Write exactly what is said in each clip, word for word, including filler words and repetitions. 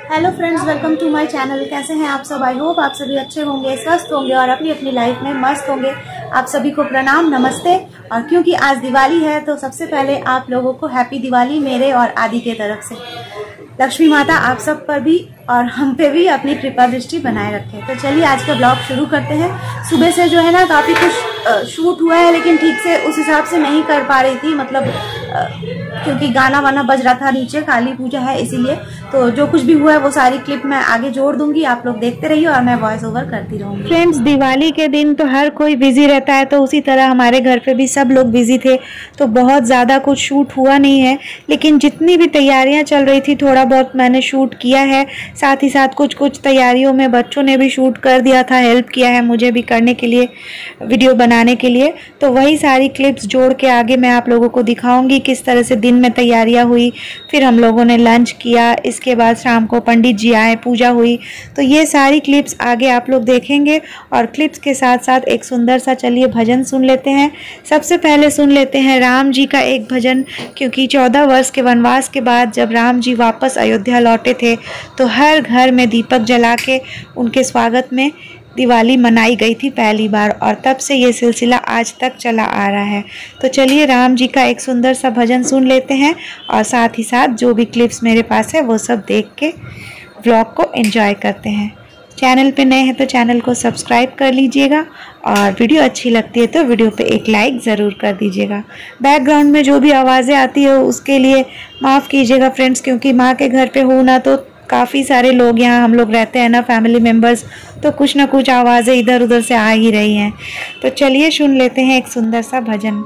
Hello friends, welcome to my channel. कैसे हैं आप सब? आई होप आप सभी अच्छे होंगे, स्वस्थ होंगे और अपनी अपनी लाइफ में मस्त होंगे। आप सभी को प्रणाम, नमस्ते। और क्योंकि आज दिवाली है तो सबसे पहले आप लोगों को हैप्पी दिवाली मेरे और आदि के तरफ से। लक्ष्मी माता आप सब पर भी और हम पे भी अपनी कृपा दृष्टि बनाए रखे। तो चलिए आज का ब्लॉग शुरू करते हैं। सुबह से जो है ना काफी कुछ शूट हुआ है, लेकिन ठीक से उस हिसाब से नहीं कर पा रही थी, मतलब क्योंकि गाना वाना बज रहा था, नीचे काली पूजा है इसीलिए। तो जो कुछ भी हुआ है वो सारी क्लिप मैं आगे जोड़ दूंगी, आप लोग देखते रहिए और मैं वॉइस ओवर करती रहूंगी। फ्रेंड्स, दिवाली के दिन तो हर कोई बिजी रहता है, तो उसी तरह हमारे घर पे भी सब लोग बिजी थे, तो बहुत ज्यादा कुछ शूट हुआ नहीं है। लेकिन जितनी भी तैयारियां चल रही थी थोड़ा बहुत मैंने शूट किया है। साथ ही साथ कुछ कुछ तैयारियों में बच्चों ने भी शूट कर दिया था, हेल्प किया है मुझे भी करने के लिए, वीडियो बनाने के लिए। तो वही सारी क्लिप्स जोड़ के आगे मैं आप लोगों को दिखाऊंगी किस तरह से दिन में तैयारियां हुई। फिर हम लोगों ने लंच किया, इसके बाद शाम को पंडित जी आए, पूजा हुई। तो ये सारी क्लिप्स आगे आप लोग देखेंगे। और क्लिप्स के साथ साथ एक सुंदर सा चलिए भजन सुन लेते हैं। सबसे पहले सुन लेते हैं राम जी का एक भजन, क्योंकि चौदह वर्ष के वनवास के बाद जब राम जी वापस अयोध्या लौटे थे तो हर घर में दीपक जला के उनके स्वागत में दिवाली मनाई गई थी पहली बार, और तब से ये सिलसिला आज तक चला आ रहा है। तो चलिए राम जी का एक सुंदर सा भजन सुन लेते हैं और साथ ही साथ जो भी क्लिप्स मेरे पास है वो सब देख के व्लॉग को एंजॉय करते हैं। चैनल पे नए हैं तो चैनल को सब्सक्राइब कर लीजिएगा और वीडियो अच्छी लगती है तो वीडियो पे एक लाइक ज़रूर कर दीजिएगा। बैकग्राउंड में जो भी आवाज़ें आती है उसके लिए माफ़ कीजिएगा फ्रेंड्स, क्योंकि माँ के घर पे हूँ ना, तो काफ़ी सारे लोग यहाँ हम लोग रहते हैं ना, फैमिली मेम्बर्स, तो कुछ ना कुछ आवाज़ें इधर उधर से आ ही रही हैं। तो चलिए सुन लेते हैं एक सुंदर सा भजन।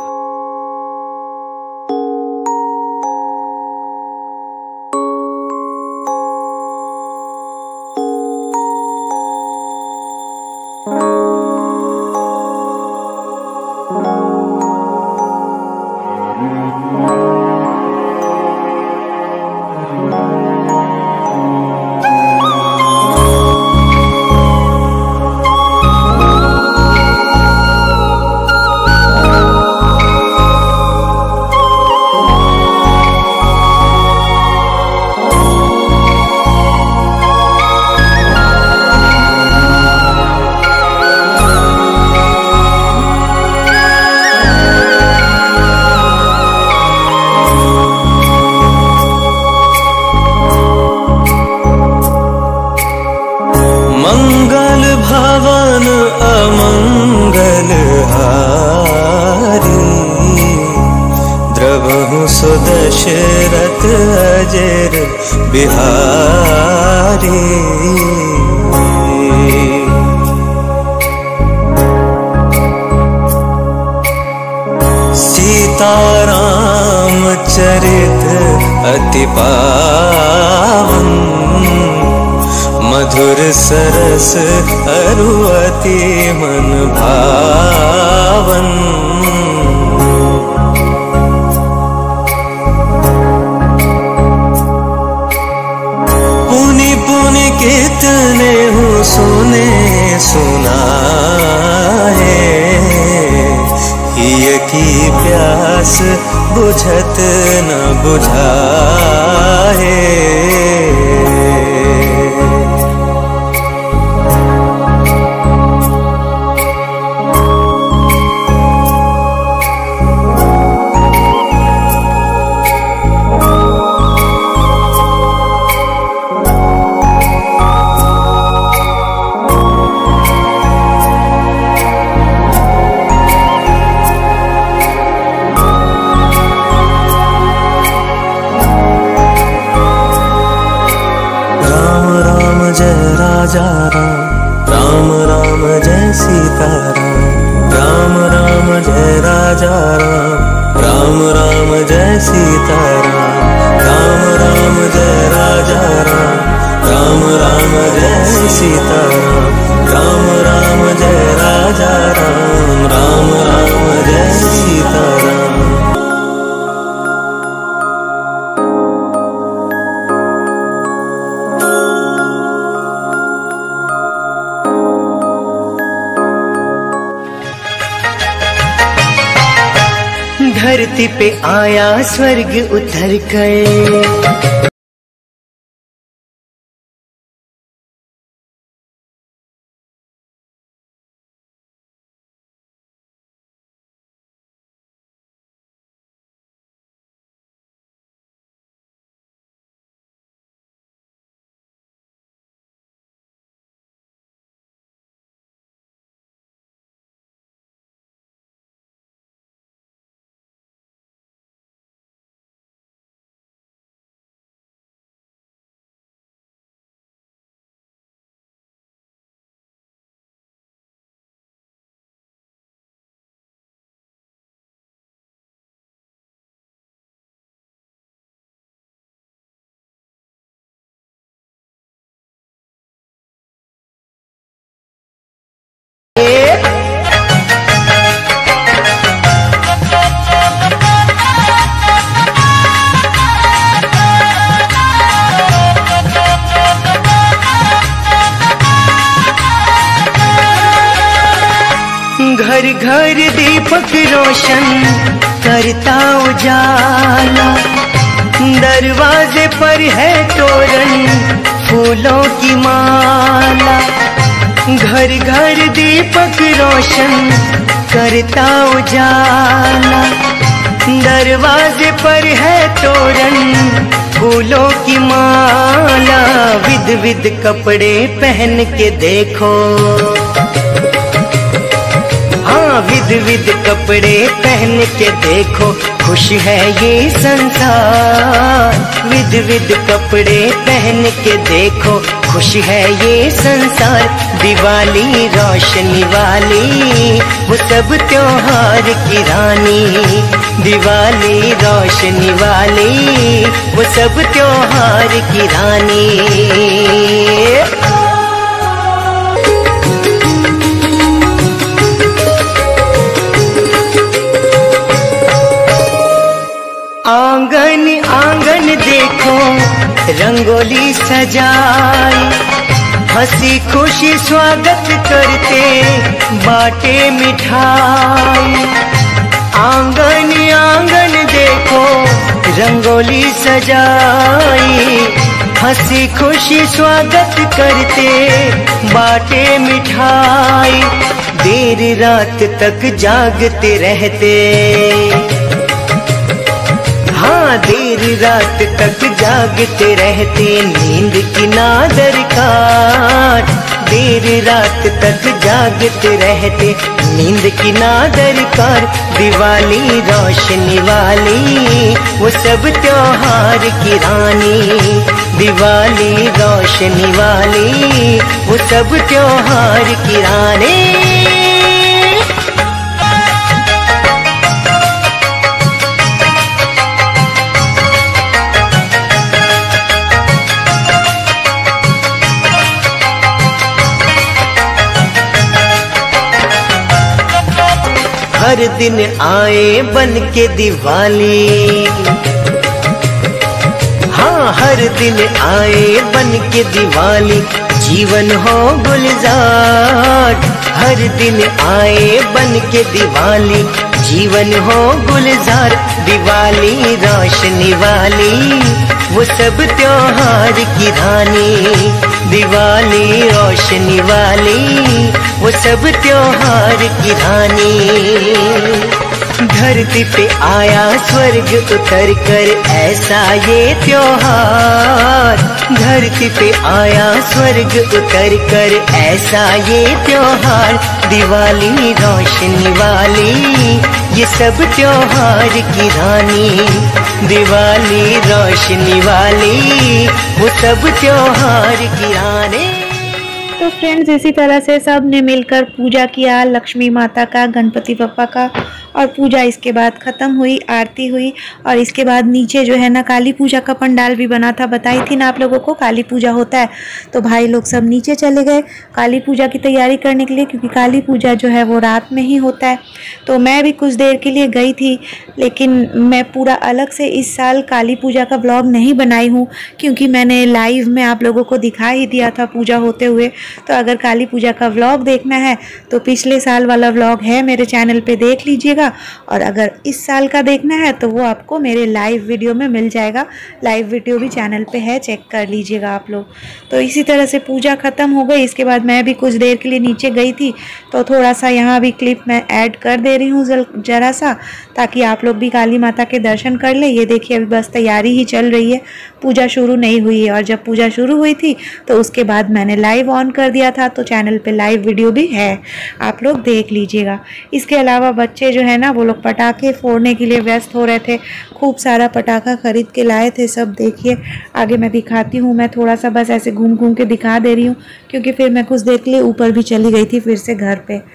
मंगल भवन अमंगल हारी, द्रवहु सुदशरथ अजर बिहारी। सीताराम चरित अति पावन, मधुर सरस अरु अति मन भावन। पुनि पुनि कितने हूँ सुने सुनाए, हिय की प्यास बुझत न बुझाए। राजा राम, राम राम जय सीता राम, राम राम जय राजा राम, राम राम जय सीता राम, राम राम जय राजा राम, राम राम जय सीता राम, राम राम जय राजा राम, राम राम जय सीता राम। धरती पे आया स्वर्ग उतर कर। घर घर दीपक रोशन करता उजाला, दरवाजे पर है तोरण फूलों की माला। घर घर दीपक रोशन करता उजाला, दरवाजे पर है तोरण फूलों की माला। विध विध कपड़े पहन के देखो, हाँ विध विध कपड़े पहन के देखो, खुश है ये संसार। विध विध कपड़े पहन के देखो, खुश है ये संसार। दिवाली रोशनी वाली वो सब त्योहार की रानी, दिवाली रोशनी वाली वो सब त्योहार की रानी। आंगन आंगन देखो रंगोली सजाई, हंसी खुशी स्वागत करते बाटे मिठाई। आंगन आंगन देखो रंगोली सजाई, हंसी खुशी स्वागत करते बाटे मिठाई। देर रात तक जागते रहते, हाँ देर रात तक जागते रहते, नींद की ना दरकार। देर रात तक जागते रहते, नींद की ना दरकार। दिवाली रोशनी वाली वो सब त्योहार की रानी, दिवाली रोशनी वाली वो सब त्योहार की रानी। हर दिन आए बन के दिवाली, हाँ हर दिन आए बन के दिवाली, जीवन हो गुलजार। हर दिन आए बन के दिवाली, जीवन हो गुलजार। दिवाली रोशनी वाली वो सब त्योहार की रानी, दिवाली रोशनी वाली वो सब त्योहार की रानी। धरती पे आया स्वर्ग उतर कर ऐसा ये त्योहार, धरती पे आया स्वर्ग उतर कर ऐसा ये त्योहार। दिवाली रोशनी वाली ये सब त्योहार की रानी, दिवाली रोशनी वाली वो सब त्योहार की रानी। तो फ्रेंड्स इसी तरह से सब ने मिलकर पूजा किया लक्ष्मी माता का, गणपति बप्पा का, और पूजा इसके बाद ख़त्म हुई, आरती हुई। और इसके बाद नीचे जो है ना काली पूजा का पंडाल भी बना था, बताई थी ना आप लोगों को काली पूजा होता है। तो भाई लोग सब नीचे चले गए काली पूजा की तैयारी करने के लिए, क्योंकि काली पूजा जो है वो रात में ही होता है। तो मैं भी कुछ देर के लिए गई थी, लेकिन मैं पूरा अलग से इस साल काली पूजा का ब्लॉग नहीं बनाई हूँ, क्योंकि मैंने लाइव में आप लोगों को दिखा ही दिया था पूजा होते हुए। तो अगर काली पूजा का व्लॉग देखना है तो पिछले साल वाला व्लॉग है मेरे चैनल पे, देख लीजिएगा। और अगर इस साल का देखना है तो वो आपको मेरे लाइव वीडियो में मिल जाएगा, लाइव वीडियो भी चैनल पे है, चेक कर लीजिएगा आप लोग। तो इसी तरह से पूजा ख़त्म हो गई। इसके बाद मैं भी कुछ देर के लिए नीचे गई थी, तो थोड़ा सा यहाँ भी क्लिप मैं ऐड कर दे रही हूँ ज़रा सा, ताकि आप लोग भी काली माता के दर्शन कर ले। ये देखिए अभी बस तैयारी ही चल रही है, पूजा शुरू नहीं हुई है। और जब पूजा शुरू हुई थी तो उसके बाद मैंने लाइव ऑन कर दिया था, तो चैनल पे लाइव वीडियो भी है, आप लोग देख लीजिएगा। इसके अलावा बच्चे जो है ना वो लोग पटाखे फोड़ने के लिए व्यस्त हो रहे थे, खूब सारा पटाखा खरीद के लाए थे सब। देखिए आगे मैं दिखाती हूँ, मैं थोड़ा सा बस ऐसे घूम घूम के दिखा दे रही हूँ, क्योंकि फिर मैं कुछ देर के लिए ऊपर भी चली गई थी फिर से घर पे।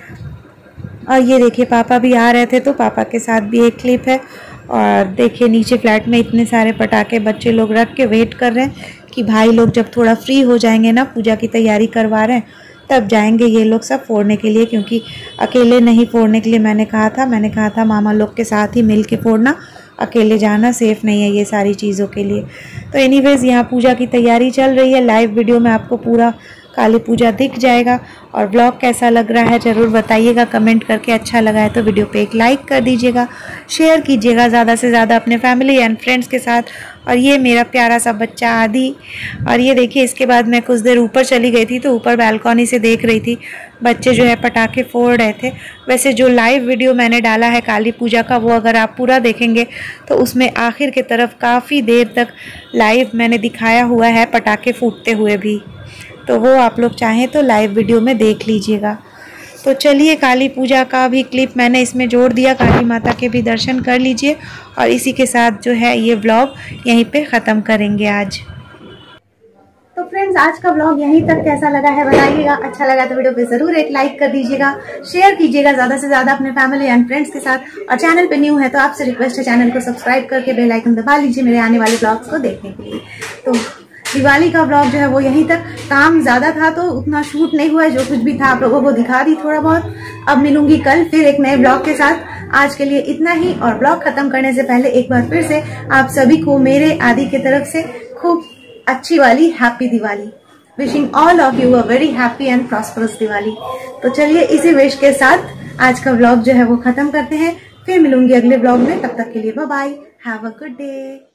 और ये देखिए पापा भी आ रहे थे, तो पापा के साथ भी एक क्लिप है। और देखिए नीचे फ्लैट में इतने सारे पटाखे बच्चे लोग रख के वेट कर रहे हैं कि भाई लोग जब थोड़ा फ्री हो जाएंगे ना, पूजा की तैयारी करवा रहे हैं, तब जाएंगे ये लोग सब फोड़ने के लिए, क्योंकि अकेले नहीं फोड़ने के लिए मैंने कहा था मैंने कहा था मामा लोग के साथ ही मिल के फोड़ना, अकेले जाना सेफ़ नहीं है ये सारी चीज़ों के लिए। तो एनीवेज़ यहाँ पूजा की तैयारी चल रही है, लाइव वीडियो में आपको पूरा काली पूजा दिख जाएगा। और ब्लॉग कैसा लग रहा है ज़रूर बताइएगा कमेंट करके। अच्छा लगा है तो वीडियो पे एक लाइक कर दीजिएगा, शेयर कीजिएगा ज़्यादा से ज़्यादा अपने फैमिली एंड फ्रेंड्स के साथ। और ये मेरा प्यारा सा बच्चा आदि। और ये देखिए, इसके बाद मैं कुछ देर ऊपर चली गई थी तो ऊपर बालकनी से देख रही थी बच्चे जो है पटाखे फोड़ रहे थे। वैसे जो लाइव वीडियो मैंने डाला है काली पूजा का, वो अगर आप पूरा देखेंगे तो उसमें आखिर की तरफ काफ़ी देर तक लाइव मैंने दिखाया हुआ है पटाखे फूटते हुए भी, तो वो आप लोग चाहें तो लाइव वीडियो में देख लीजिएगा। तो चलिए, काली पूजा का भी क्लिप मैंने इसमें जोड़ दिया, काली माता के भी दर्शन कर लीजिए। और इसी के साथ जो है ये व्लॉग यहीं पे ख़त्म करेंगे आज। तो फ्रेंड्स, आज का व्लॉग यहीं तक कैसा लगा है बताइएगा। अच्छा लगा तो वीडियो पे जरूर एक लाइक कर दीजिएगा, शेयर कीजिएगा ज़्यादा से ज़्यादा अपने फैमिली एंड फ्रेंड्स के साथ। और चैनल पे न्यू है तो आपसे रिक्वेस्ट है चैनल को सब्सक्राइब करके बेल आइकन दबा लीजिए मेरे आने वाले ब्लॉग्स को देखने के लिए। तो दिवाली का ब्लॉग जो है वो यहीं तक, काम ज़्यादा था तो उतना शूट नहीं हुआ है, जो कुछ भी था आप लोगों को दिखा दी थोड़ा बहुत। अब मिलूंगी कल फिर एक नए ब्लॉग के साथ। आज के लिए इतना ही। और ब्लॉग खत्म करने से पहले एक बार फिर से आप सभी को मेरे आदि की तरफ से खूब अच्छी वाली happy Diwali. Wishing all of you a very happy and prosperous Diwali. तो चलिए, इसी विश के साथ आज का ब्लॉग जो है वो खत्म करते हैं। फिर मिलूंगी अगले ब्लॉग में, तब तक के लिए bye bye, have a good day.